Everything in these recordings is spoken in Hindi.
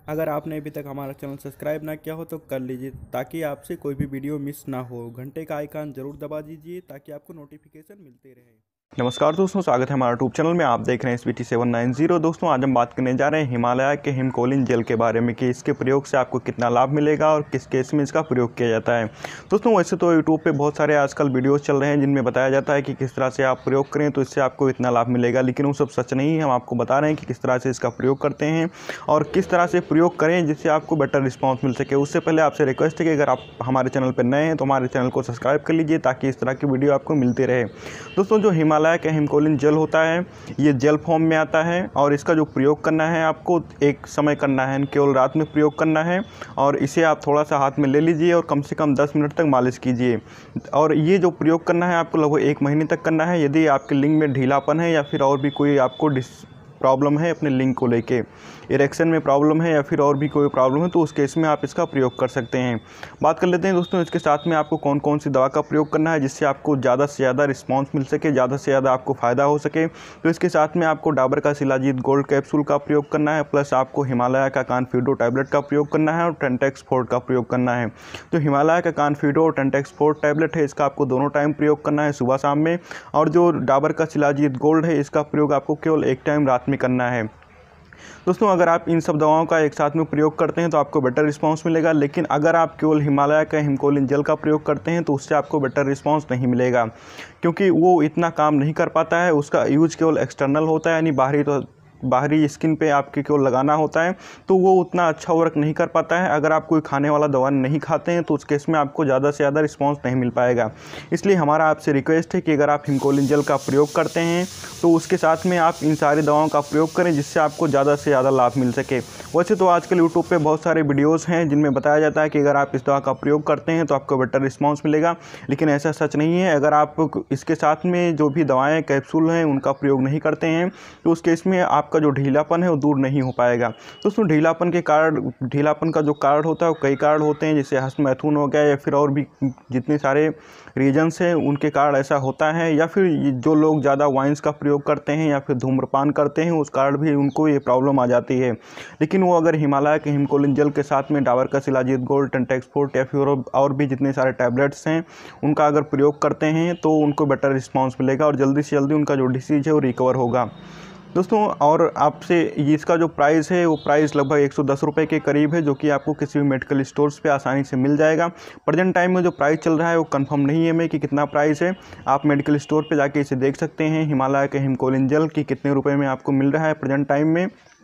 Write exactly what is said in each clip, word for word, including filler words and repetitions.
अगर आपने अभी तक हमारा चैनल सब्सक्राइब ना किया हो तो कर लीजिए ताकि आपसे कोई भी वीडियो मिस ना हो। घंटे का आइकन जरूर दबा दीजिए ताकि आपको नोटिफिकेशन मिलते रहे। नमस्कार दोस्तों, स्वागत है हमारा यूट्यूब चैनल में। आप देख रहे हैं S B T seven nine zero. दोस्तों आज हम बात करने जा रहे हैं हिमालय के हिमकोलिन जेल के बारे में कि इसके प्रयोग से आपको कितना लाभ मिलेगा और किस केस में इसका प्रयोग किया जाता है। दोस्तों वैसे तो यूट्यूब पे बहुत सारे आजकल वीडियोस चल रहे हैं जिनमें बताया जाता है कि किस तरह से आप प्रयोग करें तो इससे आपको इतना लाभ मिलेगा, लेकिन वो सब सच नहीं है। हम आपको बता रहे हैं कि किस तरह से इसका प्रयोग करते हैं और किस तरह से प्रयोग करें जिससे आपको बेटर रिस्पॉन्स मिल सके। उससे पहले आपसे रिक्वेस्ट है कि अगर आप हमारे चैनल पर नए हैं तो हमारे चैनल को सब्सक्राइब कर लीजिए ताकि इस तरह की वीडियो आपको मिलती रहे। दोस्तों जो हिमालय का हिमकोलिन जेल होता है ये जेल फॉर्म में आता है और इसका जो प्रयोग करना है आपको एक समय करना है, केवल रात में प्रयोग करना है। और इसे आप थोड़ा सा हाथ में ले लीजिए और कम से कम दस मिनट तक मालिश कीजिए। और ये जो प्रयोग करना है आपको लगभग एक महीने तक करना है। यदि आपके लिंग में ढीलापन है या फिर और भी कोई आपको डिस प्रॉब्लम है अपने लिंग को लेके, इरेक्शन में प्रॉब्लम है या फिर और भी कोई प्रॉब्लम है, तो उस केस में आप इसका प्रयोग कर सकते हैं। बात कर लेते हैं दोस्तों इसके साथ में आपको कौन कौन सी दवा का प्रयोग करना है जिससे आपको ज़्यादा से ज़्यादा रिस्पांस मिल सके, ज़्यादा से ज़्यादा आपको फ़ायदा हो सके। तो इसके साथ में आपको डाबर का शिलाजीत गोल्ड कैप्सूल का प्रयोग करना है, प्लस आपको हिमालय का कानफिडो टैबलेट का प्रयोग करना है और टेंटेक्स फोर्ट का प्रयोग करना है। तो हिमालय का कानफिडो और टेंटेक्स फोर्ट टैबलेट है इसका आपको दोनों टाइम प्रयोग करना है, सुबह शाम में। और जो डाबर का शिलाजीत गोल्ड है इसका प्रयोग आपको केवल एक टाइम रात में करना है। दोस्तों अगर आप इन सब दवाओं का एक साथ में प्रयोग करते हैं तो आपको बेटर रिस्पांस मिलेगा, लेकिन अगर आप केवल हिमालय का हिमकोलिन जेल का प्रयोग करते हैं तो उससे आपको बेटर रिस्पांस नहीं मिलेगा, क्योंकि वो इतना काम नहीं कर पाता है। उसका यूज केवल एक्सटर्नल होता है, यानी बाहरी तो बाहरी स्किन पे आपके केवल लगाना होता है, तो वो उतना अच्छा वर्क नहीं कर पाता है। अगर आप कोई खाने वाला दवा नहीं खाते हैं तो उस केस में आपको ज़्यादा से ज़्यादा रिस्पांस नहीं मिल पाएगा। इसलिए हमारा आपसे रिक्वेस्ट है कि अगर आप हिमकोलिन जेल का प्रयोग करते हैं तो उसके साथ में आप इन सारी दवाओं का प्रयोग करें जिससे आपको ज़्यादा से ज़्यादा लाभ मिल सके। वैसे तो आजकल यूट्यूब पे बहुत सारे वीडियोस हैं जिनमें बताया जाता है कि अगर आप इस दवा का प्रयोग करते हैं तो आपको बेटर रिस्पांस मिलेगा, लेकिन ऐसा सच नहीं है। अगर आप इसके साथ में जो भी दवाएँ कैप्सूल हैं उनका प्रयोग नहीं करते हैं तो उस केस में आपका जो ढीलापन है वो दूर नहीं हो पाएगा। दोस्तों ढीलापन के कारण ढीलापन का जो कारण होता है वो कई कारण होते हैं, जैसे हस्तमैथुन हो गया या फिर और भी जितने सारे रीजन्स हैं उनके कारण ऐसा होता है, या फिर जो लोग ज़्यादा वाइन्स का प्रयोग करते हैं या फिर धूम्रपान करते हैं उस कारण भी उनको ये प्रॉब्लम आ जाती है। लेकिन वो अगर हिमालय के हिमकोलिन जेल के साथ में डाबर का शिलाजीत गोल्ड, टेंटेक्स फोर्ट या फिर और भी जितने सारे टैबलेट्स हैं उनका अगर प्रयोग करते हैं तो उनको बेटर रिस्पॉन्स मिलेगा और जल्दी से जल्दी उनका जो डिसीज है वो रिकवर होगा। दोस्तों और आपसे इसका जो प्राइस है वो प्राइस लगभग एक सौ दस रुपये के करीब है, जो कि आपको किसी भी मेडिकल स्टोर्स पे आसानी से मिल जाएगा। प्रेजेंट टाइम में जो प्राइस चल रहा है वो कंफर्म नहीं है मैं कि कितना प्राइस है। आप मेडिकल स्टोर पे जाके इसे देख सकते हैं हिमालय के हिमकोलिन जेल की कितने रुपए में आपको मिल रहा है प्रेजेंट टाइम में।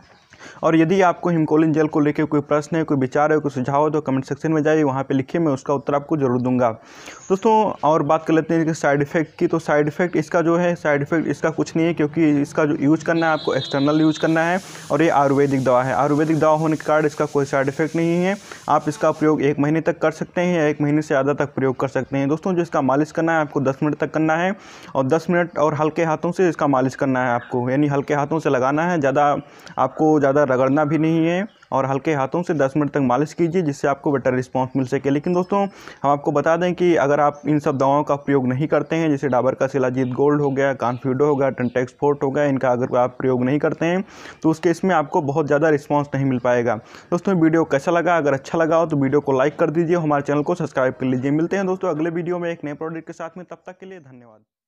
और यदि आपको हिमकोलिन जेल को लेकर कोई प्रश्न है, कोई विचार है, कोई सुझाव है तो कमेंट सेक्शन में जाइए, वहाँ पे लिखिए, मैं उसका उत्तर आपको जरूर दूंगा। दोस्तों और बात कर लेते हैं इसके साइड इफ़ेक्ट की। तो साइड इफ़ेक्ट इसका जो है साइड इफ़ेक्ट इसका कुछ नहीं है, क्योंकि इसका जो यूज़ करना है आपको एक्सटर्नल यूज़ करना है और ये आयुर्वेदिक दवा है। आयुर्वेदिक दवा होने के कारण इसका कोई साइड इफ़ेक्ट नहीं है। आप इसका प्रयोग एक महीने तक कर सकते हैं या एक महीने से ज़्यादा तक प्रयोग कर सकते हैं। दोस्तों जो इसका मालिश करना है आपको दस मिनट तक करना है और दस मिनट और हल्के हाथों से इसका मालिश करना है आपको, यानी हल्के हाथों से लगाना है, ज़्यादा आपको ज़्यादा रगड़ना भी नहीं है। और हल्के हाथों से दस मिनट तक मालिश कीजिए जिससे आपको बेटर रिस्पांस मिल सके। लेकिन दोस्तों हम आपको बता दें कि अगर आप इन सब दवाओं का प्रयोग नहीं करते हैं, जैसे डाबर का शिलाजीत गोल्ड हो गया, कानफिडो हो गया, टेंटेक्स फोर्ट हो गया, इनका अगर आप प्रयोग नहीं करते हैं तो उस केस में आपको बहुत ज़्यादा रिस्पांस नहीं मिल पाएगा। दोस्तों वीडियो कैसा लगा? अगर अच्छा लगा हो तो वीडियो को लाइक कर दीजिए, हमारे चैनल को सब्सक्राइब कर लीजिए। मिलते हैं दोस्तों अगले वीडियो में एक नए प्रोडक्ट के साथ में, तब तक के लिए धन्यवाद।